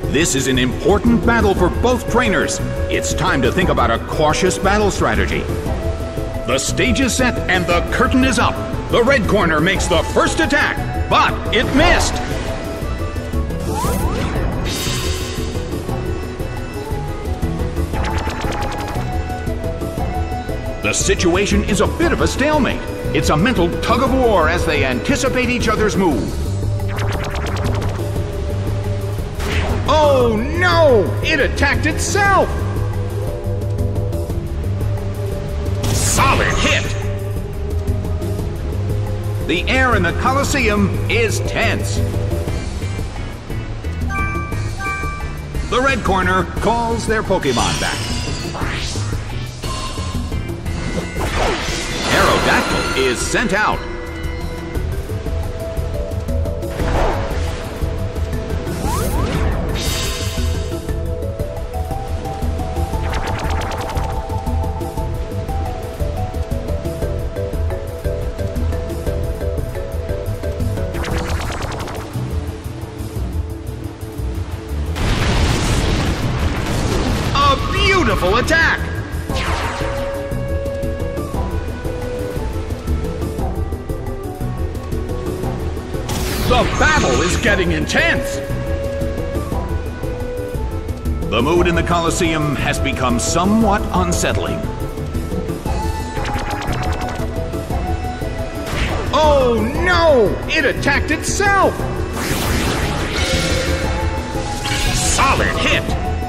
This is an important battle for both trainers. It's time to think about a cautious battle strategy. The stage is set and the curtain is up. The red corner makes the first attack, but it missed. The situation is a bit of a stalemate. It's a mental tug-of-war as they anticipate each other's move. Oh no! It attacked itself! Solid hit! The air in the Colosseum is tense. The red corner calls their Pokemon back. Aerodactyl is sent out. Beautiful attack! The battle is getting intense! The mood in the Colosseum has become somewhat unsettling. Oh no! It attacked itself! Solid hit!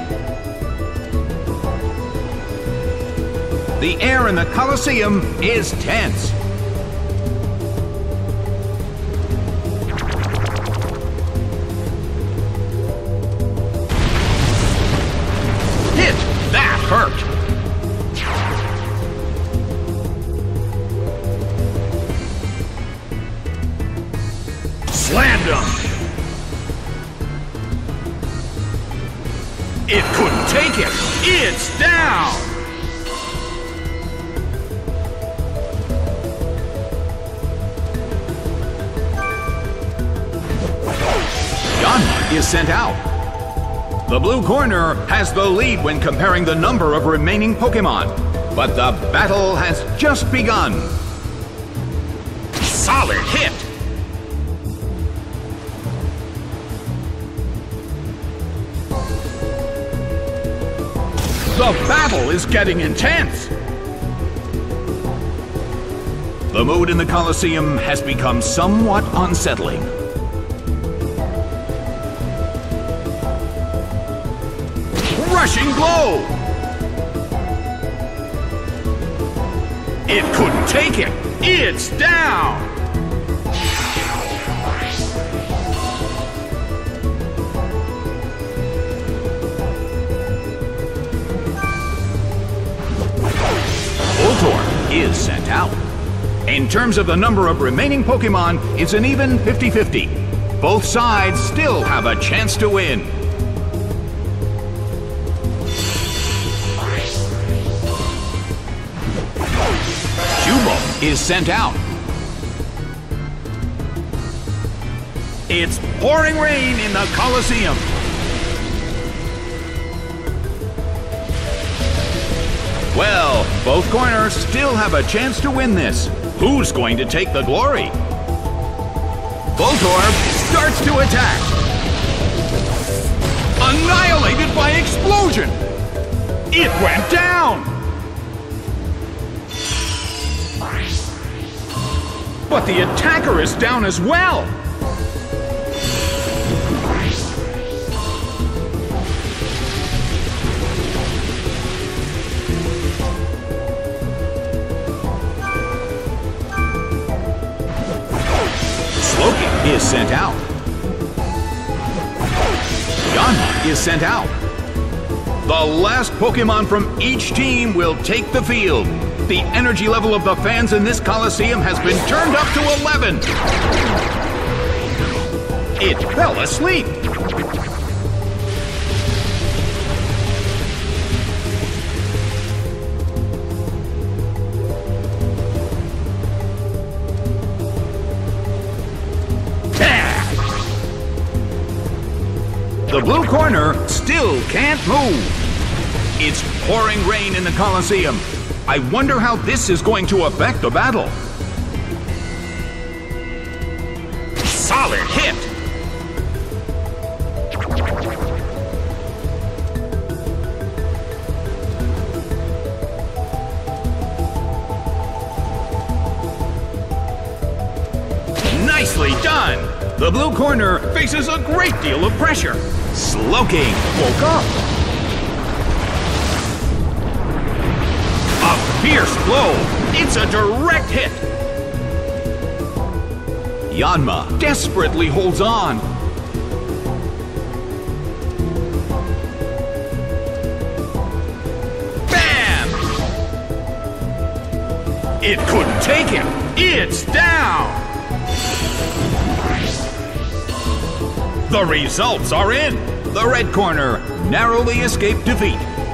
The air in the Colosseum is tense. Hit! That hurt! Slammed him! It couldn't take it! It's down! Is sent out. The blue corner has the lead when comparing the number of remaining Pokemon, but the battle has just begun. Solid hit! The battle is getting intense! The mood in the Colosseum has become somewhat unsettling. Rushing blow! It couldn't take it! It's down! Voltorb is sent out. In terms of the number of remaining Pokemon, it's an even 50-50. Both sides still have a chance to win. Is sent out. It's pouring rain in the Colosseum. Well, both corners still have a chance to win this. Who's going to take the glory? Voltorb starts to attack. Annihilated by explosion. It went down. But the attacker is down as well! Slowking is sent out. Yanma is sent out. The last Pokemon from each team will take the field. The energy level of the fans in this Colosseum has been turned up to 11. It fell asleep. the blue corner still can't move. It's pouring rain in the Colosseum. I wonder how this is going to affect the battle. Solid hit! Nicely done! The blue corner faces a great deal of pressure. Slowking woke up. A fierce blow. It's a direct hit. Yanma desperately holds on. Bam! It couldn't take him. It's down. The results are in. The red corner narrowly escaped defeat.